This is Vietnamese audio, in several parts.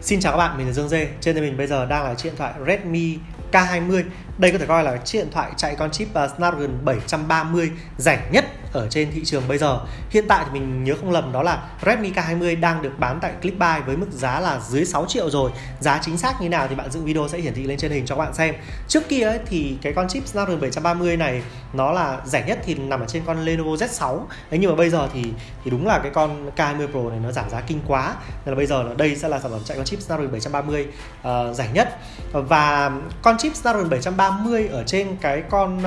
Xin chào các bạn, mình là Dương Dê. Trên tay mình bây giờ đang là chiếc điện thoại Redmi K20. Đây có thể coi là chiếc điện thoại chạy con chip Snapdragon 730 rẻ nhất ở trên thị trường bây giờ. Hiện tại thì mình nhớ không lầm đó là Redmi K20 đang được bán tại Clickbuy với mức giá là dưới 6 triệu rồi. Giá chính xác như nào thì bạn dựng video sẽ hiển thị lên trên hình cho các bạn xem. Trước kia ấy, thì cái con chip Snapdragon 730 này nó là rẻ nhất thì nằm ở trên con Lenovo Z6. Đấy, nhưng mà bây giờ thì đúng là cái con K20 Pro này nó giảm giá kinh quá. Nên là bây giờ đây sẽ là sản phẩm chạy con chip Snapdragon 730 rẻ nhất. Và con chip Snapdragon 730 ở trên cái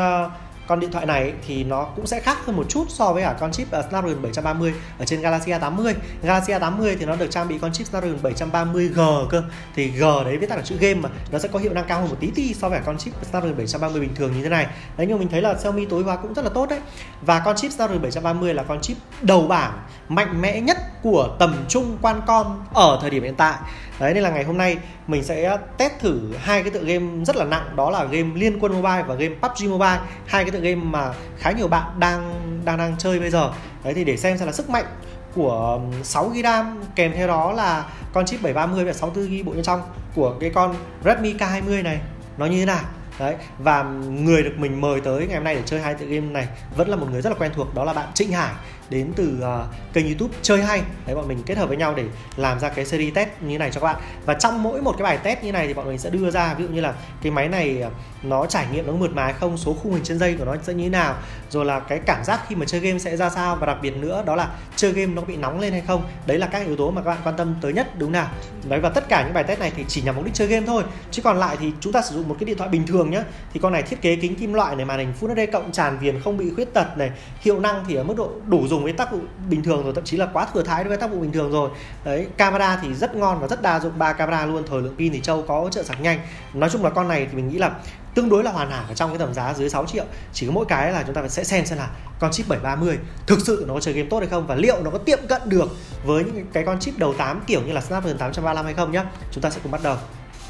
con điện thoại này thì nó cũng sẽ khác hơn một chút so với cả con chip Snapdragon 730 ở trên Galaxy A80. Galaxy A80 thì nó được trang bị con chip Snapdragon 730G cơ. Thì G đấy viết tắt là chữ game mà, nó sẽ có hiệu năng cao hơn một tí so với cả con chip Snapdragon 730 bình thường như thế này. Đấy, nhưng mình thấy là Xiaomi tối ưu cũng rất là tốt đấy. Và con chip Snapdragon 730 là con chip đầu bảng mạnh mẽ nhất của tầm trung Qualcomm ở thời điểm hiện tại. Đấy, nên là ngày hôm nay mình sẽ test thử hai cái tựa game rất là nặng, đó là game Liên Quân Mobile và game PUBG Mobile, hai cái tựa game mà khá nhiều bạn đang chơi bây giờ. Đấy, thì để xem là sức mạnh của 6GB RAM kèm theo đó là con chip 730 và 64GB bộ bên trong của cái con Redmi K20 này nó như thế nào. Đấy, và người được mình mời tới ngày hôm nay để chơi hai tựa game này vẫn là một người rất là quen thuộc, đó là bạn Trịnh Hải đến từ kênh YouTube Chơi Hay. Đấy, bọn mình kết hợp với nhau để làm ra cái series test như thế này cho các bạn. Và trong mỗi một cái bài test như này thì bọn mình sẽ đưa ra ví dụ như là cái máy này nó trải nghiệm nó mượt mà hay không, số khung hình trên dây của nó sẽ như thế nào, rồi là cái cảm giác khi mà chơi game sẽ ra sao, và đặc biệt nữa đó là chơi game nó bị nóng lên hay không. Đấy là các yếu tố mà các bạn quan tâm tới nhất, đúng nào? Đấy, và tất cả những bài test này thì chỉ nhằm mục đích chơi game thôi, chứ còn lại thì chúng ta sử dụng một cái điện thoại bình thường nhá, thì con này thiết kế kính kim loại này, màn hình Full HD cộng tràn viền không bị khuyết tật này, hiệu năng thì ở mức độ đủ dùng với tác vụ bình thường rồi, thậm chí là quá thừa thái đối với tác vụ bình thường rồi. Đấy, camera thì rất ngon và rất đa dụng, 3 camera luôn, thời lượng pin thì trâu, có hỗ trợ sạc nhanh. Nói chung là con này thì mình nghĩ là tương đối là hoàn hảo ở trong cái tầm giá dưới 6 triệu. Chỉ có mỗi cái là chúng ta sẽ xem là con chip 730 thực sự nó có chơi game tốt hay không, và liệu nó có tiệm cận được với những cái con chip đầu 8 kiểu như là Snapdragon 835 hay không nhá. Chúng ta sẽ cùng bắt đầu.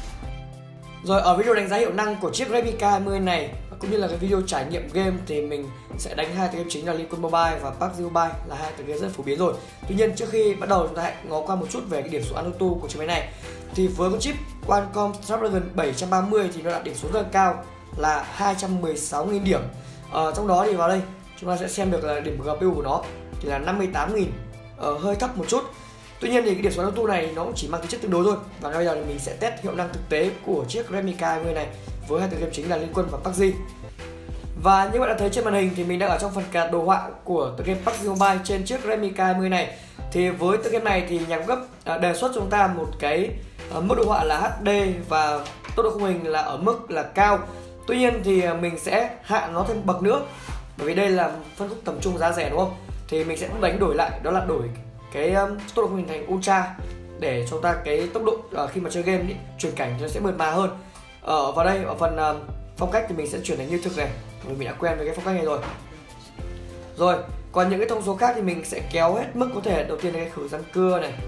Rồi, ở video đánh giá hiệu năng của chiếc Redmi K20 này cũng như là cái video trải nghiệm game thì mình sẽ đánh hai tựa game chính là Liên Quân Mobile và PUBG Mobile, là hai tựa game rất phổ biến rồi. Tuy nhiên trước khi bắt đầu chúng ta hãy ngó qua một chút về cái điểm số Antutu của chiếc máy này. Thì với con chip Qualcomm Snapdragon 730 thì nó đạt điểm số rất là cao là 216.000 điểm. Trong đó thì vào đây chúng ta sẽ xem được là điểm GPU của nó thì là 58.000, hơi thấp một chút. Tuy nhiên thì cái điểm số Antutu này nó cũng chỉ mang tính chất tương đối thôi. Và ngay bây giờ thì mình sẽ test hiệu năng thực tế của chiếc Redmi K20 này với hai tựa game chính là Liên Quân và PUBG. Và như bạn đã thấy trên màn hình thì mình đang ở trong phần card đồ họa của tựa game PUBG Mobile trên chiếc Redmi K20 này. Thì với tựa game này thì nhà cung cấp đề xuất cho chúng ta một cái mức đồ họa là HD và tốc độ khung hình là ở mức là cao. Tuy nhiên thì mình sẽ hạ nó thêm bậc nữa, bởi vì đây là phân khúc tầm trung giá rẻ, đúng không? Thì mình sẽ đánh đổi lại, đó là đổi cái tốc độ khung hình thành Ultra để cho ta cái tốc độ khi mà chơi game chuyển cảnh thì nó sẽ mượt mà hơn. Vào đây ở phần phong cách thì mình sẽ chuyển thành như thực này, vì mình đã quen với cái phong cách này rồi. Rồi, còn những cái thông số khác thì mình sẽ kéo hết mức có thể. Đầu tiên là cái khử răng cưa này,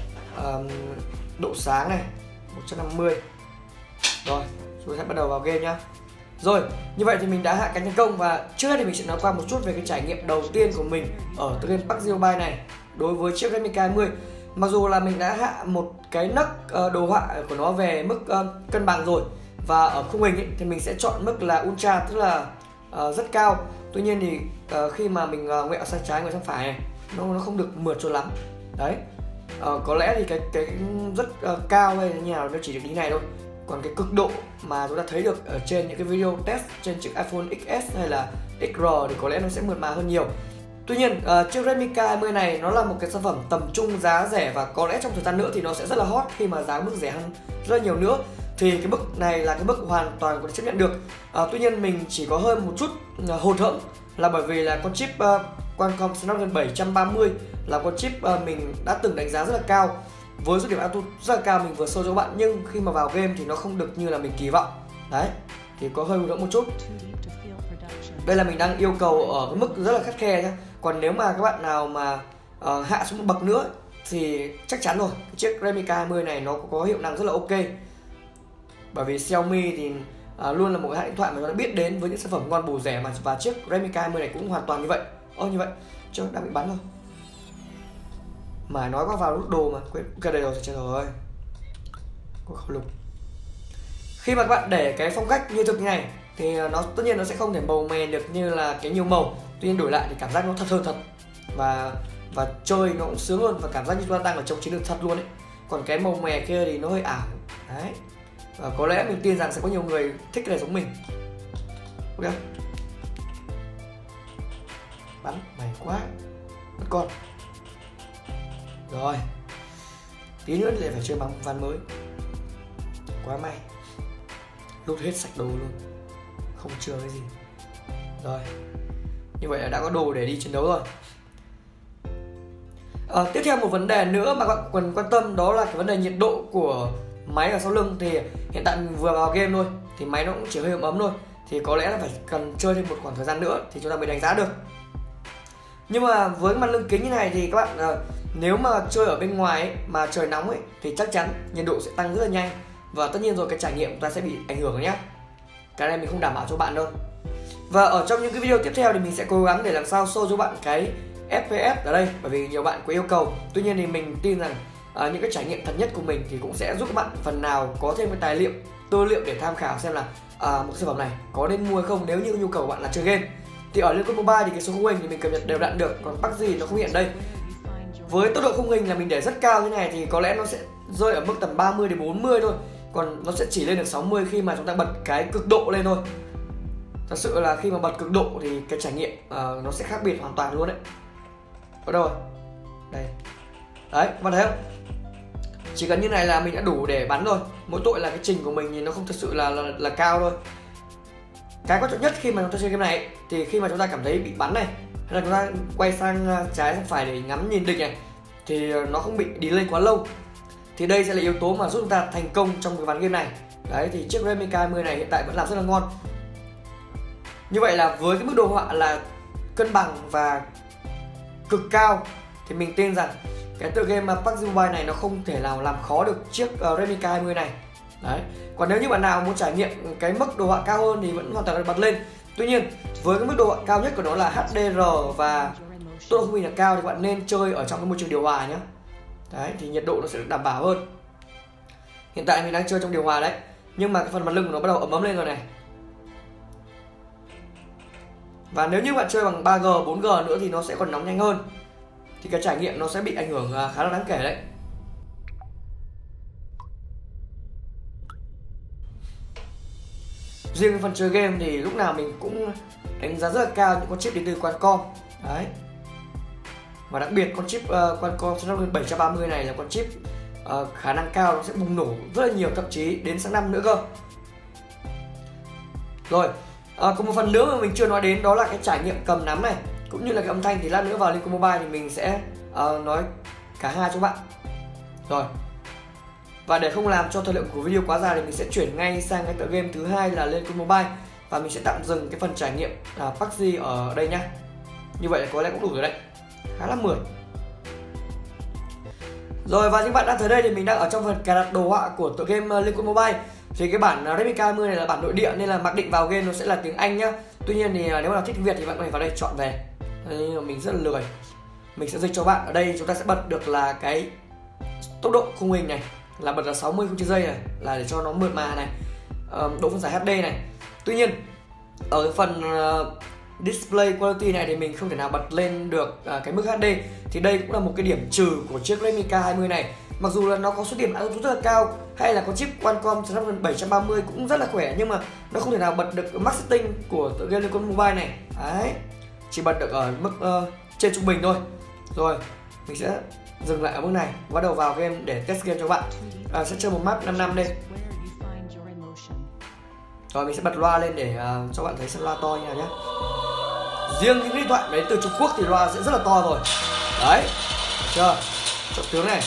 độ sáng này 150. Rồi, chúng ta bắt đầu vào game nhá. Rồi, như vậy thì mình đã hạ cánh thành công, và trước hết thì mình sẽ nói qua một chút về cái trải nghiệm đầu tiên của mình ở tựa game PUBG Mobile này đối với chiếc Redmi K20. Mặc dù là mình đã hạ một cái nấc đồ họa của nó về mức cân bằng rồi, và ở khung hình ấy, thì mình sẽ chọn mức là Ultra, tức là rất cao. Tuy nhiên thì khi mà mình ngoẹo sang trái, ngoẹo sang phải này, nó không được mượt cho lắm. Đấy, có lẽ thì cái rất cao hay như nào nó chỉ được ý này thôi. Còn cái cực độ mà chúng ta thấy được ở trên những cái video test trên chiếc iPhone XS hay là XR thì có lẽ nó sẽ mượt mà hơn nhiều. Tuy nhiên chiếc Redmi K20 này nó là một cái sản phẩm tầm trung giá rẻ, và có lẽ trong thời gian nữa thì nó sẽ rất là hot khi mà giá mức rẻ hơn rất là nhiều nữa. Thì cái mức này là cái mức hoàn toàn có thể chấp nhận được. Tuy nhiên mình chỉ có hơi một chút hụt hẫng là bởi vì là con chip Qualcomm Snapdragon 730 là con chip mình đã từng đánh giá rất là cao, với số điểm Antutu rất là cao mình vừa show cho các bạn, nhưng khi mà vào game thì nó không được như là mình kỳ vọng. Đấy, thì có hơi hụt hẫng một chút. Đây là mình đang yêu cầu ở cái mức rất là khắt khe nhé. Còn nếu mà các bạn nào mà hạ xuống một bậc nữa thì chắc chắn rồi, chiếc Redmi K20 này nó có hiệu năng rất là ok. Bởi vì Xiaomi thì luôn là một cái hãng điện thoại mà nó đã biết đến với những sản phẩm ngon bổ rẻ, và chiếc Redmi K20 này cũng hoàn toàn như vậy. Như vậy, chứ đang bị bắn rồi. Mà nói quá vào nút đồ mà quên cái đây rồi, trời ơi. của khẩu lục. Khi mà các bạn để cái phong cách như thực như này thì nó tất nhiên nó sẽ không thể màu mè được như là cái nhiều màu, tuy nhiên đổi lại thì cảm giác nó thật hơn thật, và chơi nó cũng sướng hơn và cảm giác như chúng ta đang ở trong chiến lược thật luôn ấy. Còn cái màu mè kia thì nó hơi ảo đấy, và có lẽ mình tin rằng sẽ có nhiều người thích cái này giống mình. Ok, bắn mày quá mất con rồi, tí nữa lại phải chơi bằng ván mới, quá may lút hết sạch đồ luôn, không chừa cái gì. Rồi, như vậy là đã có đồ để đi chiến đấu rồi. Tiếp theo một vấn đề nữa mà các bạn cần quan tâm đó là cái vấn đề nhiệt độ của máy ở sau lưng. Thì hiện tại mình vừa vào game thôi thì máy nó cũng chỉ hơi ấm ấm thôi, thì có lẽ là phải cần chơi thêm một khoảng thời gian nữa thì chúng ta mới đánh giá được. Nhưng mà với cái mặt lưng kính như này thì các bạn nếu mà chơi ở bên ngoài ấy, mà trời nóng ấy thì chắc chắn nhiệt độ sẽ tăng rất là nhanh, và tất nhiên rồi cái trải nghiệm chúng ta sẽ bị ảnh hưởng nhé. Cái này mình không đảm bảo cho bạn đâu. Và ở trong những cái video tiếp theo thì mình sẽ cố gắng để làm sao show cho bạn cái FPS ở đây, bởi vì nhiều bạn có yêu cầu. Tuy nhiên thì mình tin rằng những cái trải nghiệm thật nhất của mình thì cũng sẽ giúp các bạn phần nào có thêm cái tài liệu, tư liệu để tham khảo xem là một sản phẩm này có nên mua hay không nếu như nhu cầu của bạn là chơi game. Thì ở Liên Quân Mobile thì cái số khung hình thì mình cập nhật đều đặn được, còn PUBG nó không hiện đây. Với tốc độ khung hình là mình để rất cao thế này thì có lẽ nó sẽ rơi ở mức tầm 30 đến 40 thôi, còn nó sẽ chỉ lên được 60 khi mà chúng ta bật cái cực độ lên thôi. Thật sự là khi mà bật cực độ thì cái trải nghiệm nó sẽ khác biệt hoàn toàn luôn đấy. Ở đâu rồi? Đây. Đấy, các bạn thấy không? Chỉ cần như này là mình đã đủ để bắn rồi. Mỗi tội là cái trình của mình thì nó không thật sự là cao thôi. Cái quan trọng nhất khi mà chúng ta chơi game này ấy, thì khi mà chúng ta cảm thấy bị bắn này, hay là chúng ta quay sang trái sang phải để ngắm nhìn địch này, thì nó không bị delay quá lâu, thì đây sẽ là yếu tố mà giúp chúng ta thành công trong cái ván game này. Đấy, thì chiếc Redmi K20 này hiện tại vẫn làm rất là ngon. Như vậy là với cái mức đồ họa là cân bằng và cực cao thì mình tin rằng cái tựa game PUBG Mobile này nó không thể nào làm khó được chiếc Redmi K20 này. Đấy. Còn nếu như bạn nào muốn trải nghiệm cái mức đồ họa cao hơn thì vẫn hoàn toàn bật lên. Tuy nhiên với cái mức đồ họa cao nhất của nó là HDR và tốc độ khung hình là cao thì bạn nên chơi ở trong cái môi trường điều hòa nhé. Đấy, thì nhiệt độ nó sẽ được đảm bảo hơn. Hiện tại mình đang chơi trong điều hòa đấy, nhưng mà cái phần mặt lưng của nó bắt đầu ấm ấm lên rồi này. Và nếu như bạn chơi bằng 3G, 4G nữa thì nó sẽ còn nóng nhanh hơn, thì cái trải nghiệm nó sẽ bị ảnh hưởng khá là đáng kể đấy. Riêng cái phần chơi game thì lúc nào mình cũng đánh giá rất là cao những con chip đến từ Qualcomm. Đấy. Và đặc biệt con chip Qualcomm Snapdragon 730 này là con chip khả năng cao nó sẽ bùng nổ rất là nhiều, thậm chí đến sang năm nữa cơ. Rồi, có một phần nữa mà mình chưa nói đến đó là cái trải nghiệm cầm nắm này, cũng như là cái âm thanh, thì lát nữa vào Liên Quân Mobile thì mình sẽ nói cả hai cho bạn. Rồi. Và để không làm cho thời lượng của video quá dài thì mình sẽ chuyển ngay sang cái tựa game thứ hai là Liên Quân Mobile, và mình sẽ tạm dừng cái phần trải nghiệm PUBG ở đây nhá. Như vậy là có lẽ cũng đủ rồi đấy, khá là 10. Rồi, và những bạn đang thấy đây thì mình đang ở trong phần cài đặt đồ họa của tựa game Liên Quân Mobile. Thì cái bản Redmi K20 này là bản nội địa nên là mặc định vào game nó sẽ là tiếng Anh nhá. Tuy nhiên thì nếu mà thích tiếng Việt thì bạn có thể vào đây chọn về. Nhưng mà mình rất là lười. Mình sẽ dịch cho bạn. Ở đây chúng ta sẽ bật được là cái tốc độ khung hình này, là bật là 60 phút trên giây này, là để cho nó mượt mà này, độ phân giải HD này. Tuy nhiên ở phần display quality này thì mình không thể nào bật lên được cái mức HD, thì đây cũng là một cái điểm trừ của chiếc Redmi K20 này. Mặc dù là nó có số điểm IQ rất là cao, hay là có chip Qualcomm Snapdragon 730 cũng rất là khỏe, nhưng mà nó không thể nào bật được max setting của tựa game Liên Quân Mobile này. Đấy, chỉ bật được ở mức trên trung bình thôi. Rồi, mình sẽ dừng lại ở mức này, bắt đầu vào game để test game cho bạn. Sẽ chơi một map 5 đây. Rồi mình sẽ bật loa lên để cho bạn thấy xem loa to như nào nhé. Riêng những điện thoại đến từ Trung Quốc thì loa sẽ rất là to rồi. Đấy, chưa? Chọn tướng này.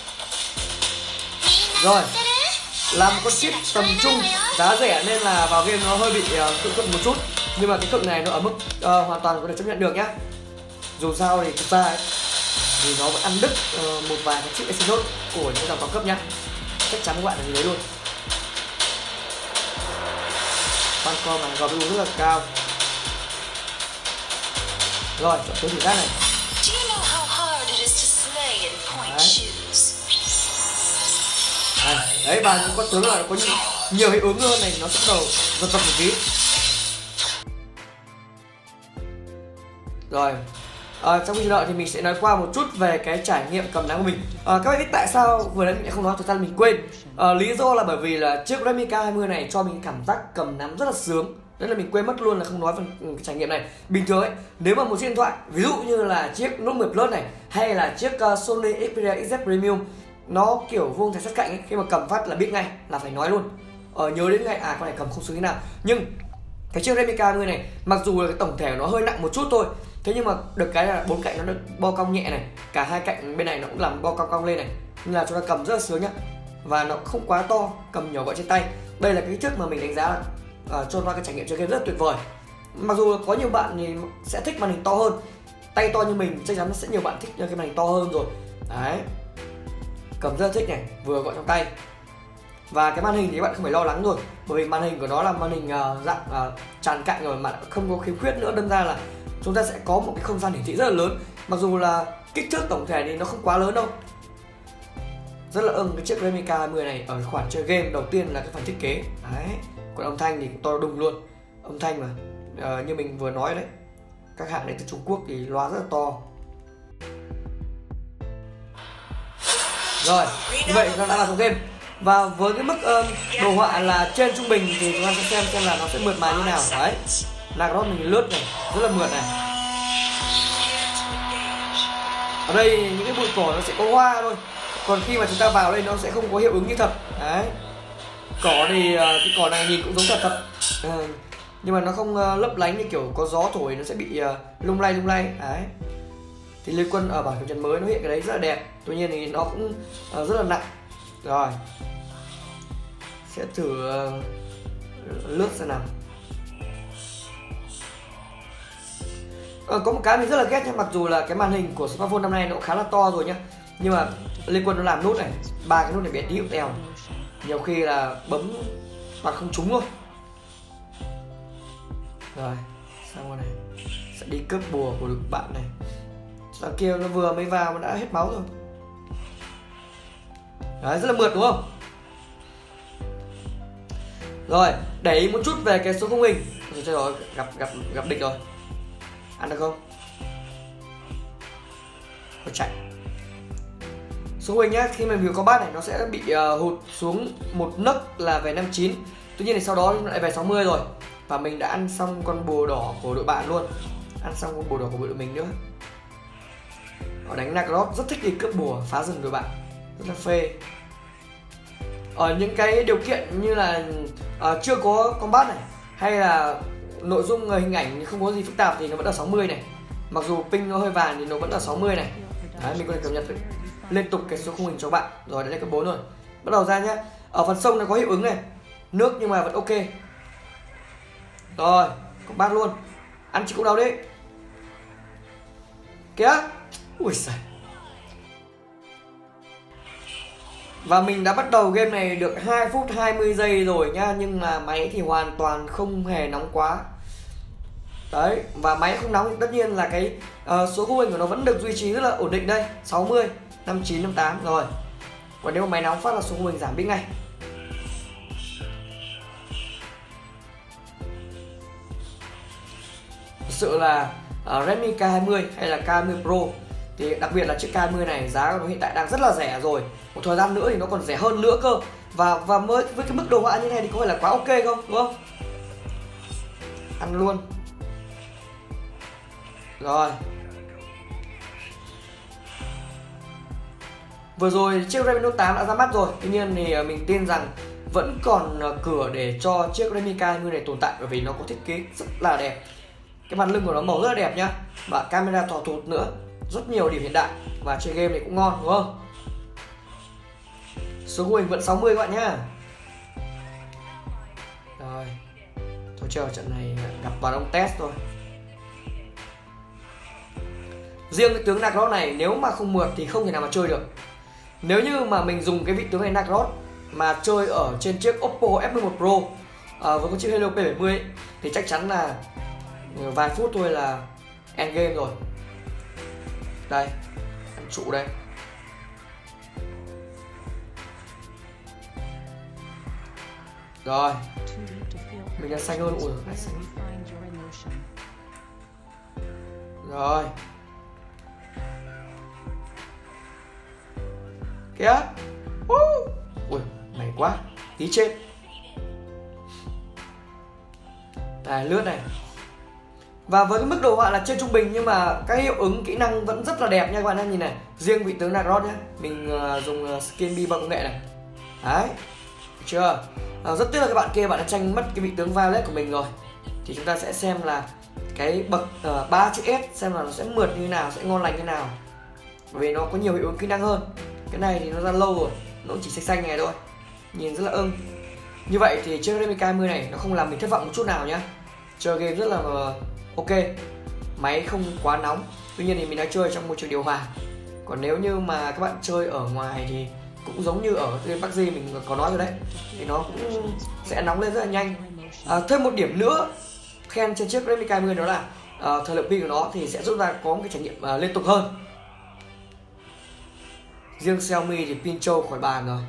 Rồi, làm con chip tầm trung, giá rẻ nên là vào game nó hơi bị cận một chút, nhưng mà cái cận này nó ở mức hoàn toàn có thể chấp nhận được nhá. Dù sao thì thực ra ấy, thì nó vẫn ăn đứt một vài cái chip Exynos của những dòng cao cấp nhá, chắc chắn các bạn là như đấy luôn. Qualcomm này GPU rất là cao. Rồi, chọn tướng thử khác này. Đấy. Đấy, và những con tướng là có nhiều hiệu ứng hơn này, nó sẽ bắt đầu giật giật một tí. Rồi, trong video đó thì mình sẽ nói qua một chút về cái trải nghiệm cầm nắm của mình. Các bạn biết tại sao vừa nãy mình không nói, thực ra là mình quên. Lý do là bởi vì là chiếc Redmi K20 này cho mình cảm giác cầm nắm rất là sướng. Đấy là mình quên mất luôn là không nói về cái trải nghiệm này. Bình thường ấy, nếu mà một chiếc điện thoại, ví dụ như là chiếc Note 10 Plus này hay là chiếc Sony Xperia XZ Premium, nó kiểu vuông thành sát cạnh ấy, khi mà cầm phát là biết ngay, là phải nói luôn. Nhớ đến ngay con này cầm không sướng thế nào. Nhưng cái chiếc Redmi K20 này, mặc dù là cái tổng thể nó hơi nặng một chút thôi, thế nhưng mà được cái là bốn cạnh nó được bo cong nhẹ này, cả hai cạnh bên này nó cũng làm bo cong cong lên này, nên là chúng ta cầm rất là sướng nhá. Và nó không quá to, cầm nhỏ gọn trên tay. Đây là cái kích thước mà mình đánh giá là cho ra cái trải nghiệm chơi game rất là tuyệt vời. Mặc dù có nhiều bạn thì sẽ thích màn hình to hơn, tay to như mình chắc chắn sẽ nhiều bạn thích cái màn hình to hơn rồi. Đấy, cầm rất là thích này, vừa gọn trong tay. Và cái màn hình thì các bạn không phải lo lắng rồi, bởi vì màn hình của nó là màn hình dạng tràn cạnh rồi, mà không có khiếm khuyết nữa, đâm ra là chúng ta sẽ có một cái không gian hiển thị rất là lớn. Mặc dù là kích thước tổng thể thì nó không quá lớn đâu. Rất là ưng cái chiếc Redmi K20 này ở khoản chơi game. Đầu tiên là cái phần thiết kế. Đấy, còn âm thanh thì cũng to đùng luôn. Âm thanh mà như mình vừa nói đấy, các hãng đến từ Trung Quốc thì loa rất là to. Rồi, như vậy nó đã là trong game. Và với cái mức đồ họa là trên trung bình thì chúng ta sẽ xem là nó sẽ mượt mà như nào. Đấy, Nagrod mình lướt này, rất là mượt này. Ở đây những cái bụi cỏ nó sẽ có hoa thôi, còn khi mà chúng ta vào đây nó sẽ không có hiệu ứng như thật. Đấy, cỏ thì cái cỏ này nhìn cũng giống thật nhưng mà nó không lấp lánh như kiểu có gió thổi nó sẽ bị lung lay. Đấy, thì Liên Quân ở bản cập nhật mới nó hiện cái đấy rất là đẹp, tuy nhiên thì nó cũng rất là nặng. Rồi, sẽ thử lướt xem nào. Có một cái mình rất là ghét nhá, mặc dù là cái màn hình của smartphone năm nay nó cũng khá là to rồi nhá, nhưng mà Liên Quân nó làm nút này, ba cái nút này bị đi tèo, nhiều khi là bấm mà không trúng luôn. Rồi, sang qua này sẽ đi cướp bùa của được bạn này. Thằng kia nó vừa mới vào mà đã hết máu rồi. Đấy, rất là mượt đúng không? Rồi, để ý một chút về cái số khung hình. Rồi, gặp địch rồi. Ăn được không? Rồi chạy. Số khung hình nhá, khi mà review combat này nó sẽ bị hụt xuống một nấc là về 59. Tuy nhiên thì sau đó lại về 60 rồi. Và mình đã ăn xong con bùa đỏ của đội bạn luôn. Ăn xong con bùa đỏ của đội mình nữa. Họ đánh Nagrod rất thích đi cướp bùa, phá rừng đội bạn, rất là phê. Ở những cái điều kiện như là chưa có combat này, hay là nội dung hình ảnh không có gì phức tạp thì nó vẫn là 60 này. Mặc dù ping nó hơi vàng thì nó vẫn là 60 này. Đấy, mình có thể cập nhật liên tục cái số khung hình cho bạn. Rồi, đây là cấp 4 rồi. Bắt đầu ra nhá. Ở phần sông nó có hiệu ứng này, nước nhưng mà vẫn ok. Rồi, combat luôn. Ăn chị cũng đau đấy. Kìa. Ui giời. Và mình đã bắt đầu game này được 2 phút 20 giây rồi nhá. Nhưng mà máy thì hoàn toàn không hề nóng quá. Đấy, và máy không nóng thì tất nhiên là cái số khung hình của nó vẫn được duy trì rất là ổn định đây, 60, 59, 58 rồi. Còn nếu mà máy nóng phát là số khung hình giảm đi ngay. Thực sự là Redmi K20 hay là K20 Pro thì đặc biệt là chiếc K20 này giá của nó hiện tại đang rất là rẻ rồi. Một thời gian nữa thì nó còn rẻ hơn nữa cơ. Và với cái mức đồ họa như thế này thì có phải là quá ok không, đúng không? Ăn luôn. Rồi. Vừa rồi chiếc Redmi Note 8 đã ra mắt rồi. Tuy nhiên thì mình tin rằng vẫn còn cửa để cho chiếc Redmi K20 này tồn tại, bởi vì nó có thiết kế rất là đẹp. Cái mặt lưng của nó màu rất là đẹp nhá. Và camera thò thụt nữa, rất nhiều điểm hiện đại. Và chơi game này cũng ngon đúng không? Số khung hình vẫn 60 các bạn nhá. Rồi. Thôi chờ trận này gặp toàn ông test thôi. Riêng cái tướng Nagrod này nếu mà không mượt thì không thể nào mà chơi được. Nếu như mà mình dùng cái vị tướng này Nagrod mà chơi ở trên chiếc Oppo F11 Pro với con chip Helio P70 ấy, thì chắc chắn là vài phút thôi là end game rồi. Đây, ăn trụ đây. Rồi, mình đã xanh hơn. Ui, đã xanh. Rồi. Kìa. Ui, mày quá. Tí chết. Này, lướt này. Và với cái mức đồ họa là trên trung bình nhưng mà các hiệu ứng kỹ năng vẫn rất là đẹp nha các bạn. Nhìn này, riêng vị tướng Nagros nhé, mình dùng skin bi bằng công nghệ này. Đấy, được chưa? Rất tiếc là các bạn kia bạn đã tranh mất cái vị tướng Violet của mình rồi. Thì chúng ta sẽ xem là cái bậc 3 chữ S xem là nó sẽ mượt như nào, sẽ ngon lành như nào. Bởi vì nó có nhiều hiệu ứng kỹ năng hơn. Cái này thì nó ra lâu rồi, nó chỉ xanh xanh này thôi, nhìn rất là ưng. Như vậy thì chiếc Replica 20 này nó không làm mình thất vọng một chút nào nhá. Chơi game rất là ok, máy không quá nóng. Tuy nhiên thì mình đang chơi trong môi trường điều hòa. Còn nếu như mà các bạn chơi ở ngoài thì cũng giống như ở game PUBG mình có nói rồi đấy, thì nó cũng sẽ nóng lên rất là nhanh. Thêm một điểm nữa khen trên chiếc Replica 20 đó là thời lượng pin của nó thì sẽ giúp ta có một cái trải nghiệm liên tục hơn. Riêng Xiaomi thì pin trâu khỏi bàn rồi.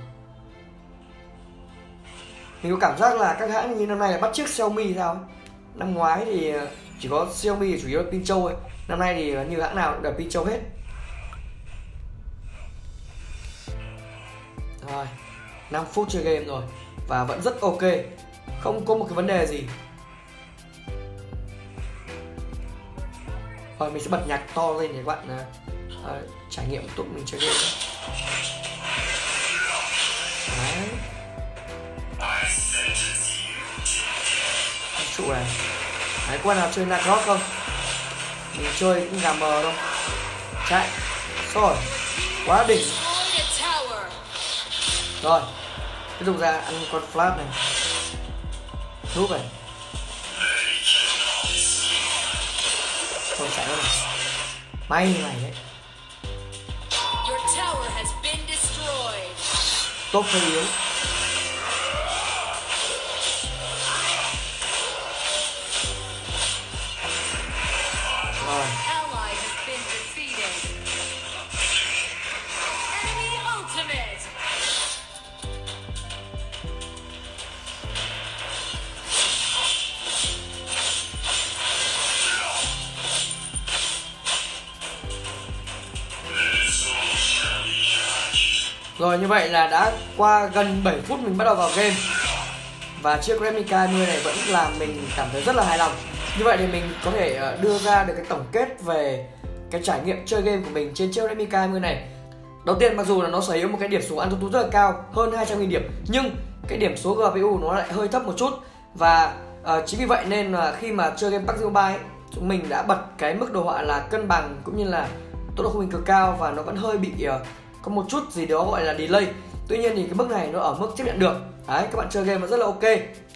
Mình có cảm giác là các hãng như năm nay là bắt chước Xiaomi thì sao. Năm ngoái thì chỉ có Xiaomi thì chủ yếu là pin trâu ấy. Năm nay thì như hãng nào cũng là pin trâu hết. Rồi, 5 phút chơi game rồi và vẫn rất ok, không có một cái vấn đề gì. Rồi mình sẽ bật nhạc to lên để các bạn trải nghiệm tụi mình chơi game. Đấy. Trụ này. Đấy, các bạn nào chơi Nagros không? Mình chơi cũng gà mờ thôi. Chạy. Rồi. Quá đỉnh. Rồi. Tiếp tục ra ăn con flash này. Núp này. Thôi chạy nữa này. May mày đấy. Tốt hơi yếu. Rồi. Rồi, như vậy là đã qua gần 7 phút mình bắt đầu vào game. Và chiếc Replica 20 này vẫn làm mình cảm thấy rất là hài lòng. Như vậy thì mình có thể đưa ra được cái tổng kết về cái trải nghiệm chơi game của mình trên chiếc Replica 20 này. Đầu tiên, mặc dù là nó sở hữu một cái điểm số AnTuTu rất là cao, hơn 200.000 điểm, nhưng cái điểm số GPU nó lại hơi thấp một chút. Và chính vì vậy nên là khi mà chơi game PUBG Mobile, chúng mình đã bật cái mức đồ họa là cân bằng cũng như là tốc độ khung hình cực cao, và nó vẫn hơi bị có một chút gì đó gọi là delay. Tuy nhiên thì cái mức này nó ở mức chấp nhận được. Đấy, các bạn chơi game nó rất là ok.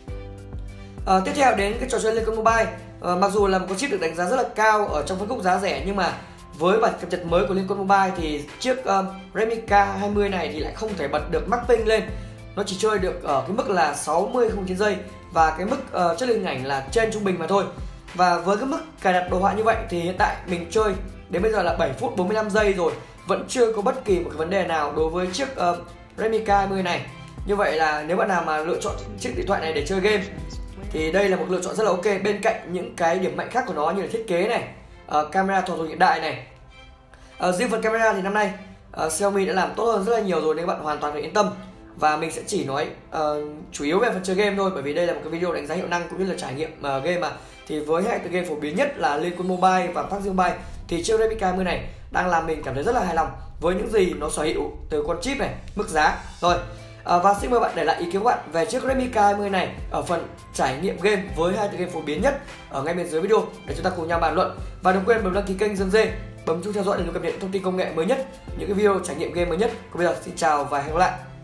Tiếp theo đến cái trò chơi Liên Quân Mobile. Mặc dù là một con chip được đánh giá rất là cao ở trong phân khúc giá rẻ, nhưng mà với bản cập nhật mới của Liên Quân Mobile thì chiếc Replica 20 này thì lại không thể bật được max ping lên. Nó chỉ chơi được ở cái mức là 60 không 9 giây và cái mức chất lượng hình ảnh là trên trung bình mà thôi. Và với cái mức cài đặt đồ họa như vậy thì hiện tại mình chơi đến bây giờ là 7 phút 45 giây rồi, vẫn chưa có bất kỳ một cái vấn đề nào đối với chiếc Replica 20 này. Như vậy là nếu bạn nào mà lựa chọn chiếc điện thoại này để chơi game thì đây là một lựa chọn rất là ok, bên cạnh những cái điểm mạnh khác của nó như là thiết kế này, camera thuần thục hiện đại này. Riêng phần camera thì năm nay Xiaomi đã làm tốt hơn rất là nhiều rồi nên các bạn hoàn toàn phải yên tâm. Và mình sẽ chỉ nói chủ yếu về phần chơi game thôi, bởi vì đây là một cái video đánh giá hiệu năng cũng như là trải nghiệm game mà. Thì với hai tựa game phổ biến nhất là Liên Quân Mobile và PUBG Mobile thì chiếc Replica 20 này đang làm mình cảm thấy rất là hài lòng với những gì nó sở hữu từ con chip này, mức giá. Rồi, và xin mời bạn để lại ý kiến của bạn về chiếc Replica 20 này ở phần trải nghiệm game với hai tựa game phổ biến nhất ở ngay bên dưới video để chúng ta cùng nhau bàn luận. Và đừng quên bấm đăng ký kênh Dương Dê, bấm chuông theo dõi để được cập nhật thông tin công nghệ mới nhất, những cái video trải nghiệm game mới nhất. Còn bây giờ xin chào và hẹn gặp lại.